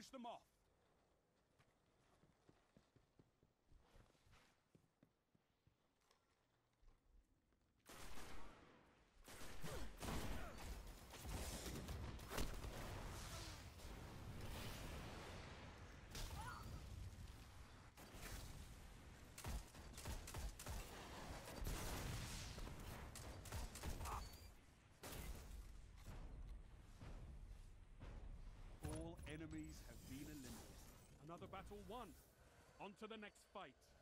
Finish them off! All enemies have been eliminated. Another battle won. On to the next fight.